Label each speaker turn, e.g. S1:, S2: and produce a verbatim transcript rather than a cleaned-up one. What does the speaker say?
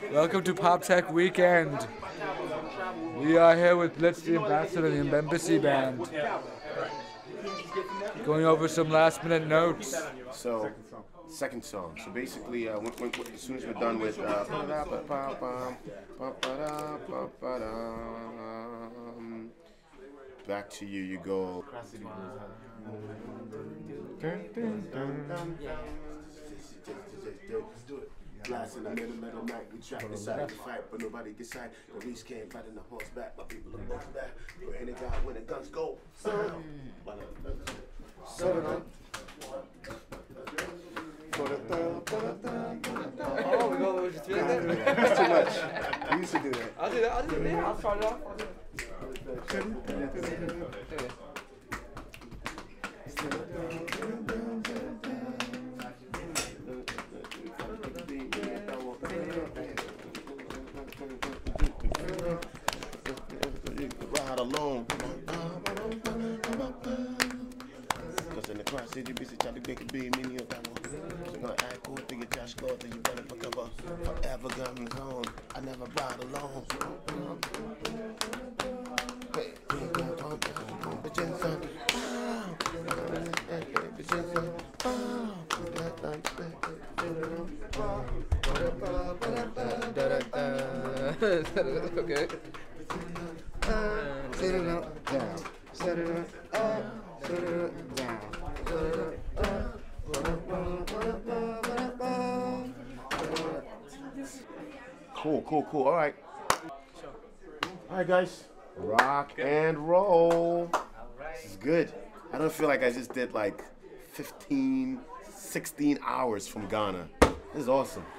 S1: Welcome to PopTech Weekend. We are here with Blitz the Ambassador and the Embassy Band. Going over some last minute notes.
S2: So, second song. So basically, uh, when, when, as soon as we're done with uh, Back to You, you go. Glass in the middle of the night, we try to decide to fight, but nobody gets sight. Police can't fight in the horseback, my people are most back. For any guy when the guns go. So,
S1: Oh, we go with the
S2: that's too much. We used to do that.
S1: I'll do that. I'll do that. I'll start it off.
S2: Ride alone. Cause in the cross city, busy try to make a big mini of that one. So gonna act cool, think it Josh Gordon, then you better for cover. Forever got me home. I never ride alone. Hey,
S1: Okay.
S2: set it up, down. Set it up, up. Set it up, down. Set it up, up. Cool, cool, cool. All right. All right, guys. Rock and roll. This is good. I don't feel like I just did like fifteen, sixteen hours from Ghana. This is awesome.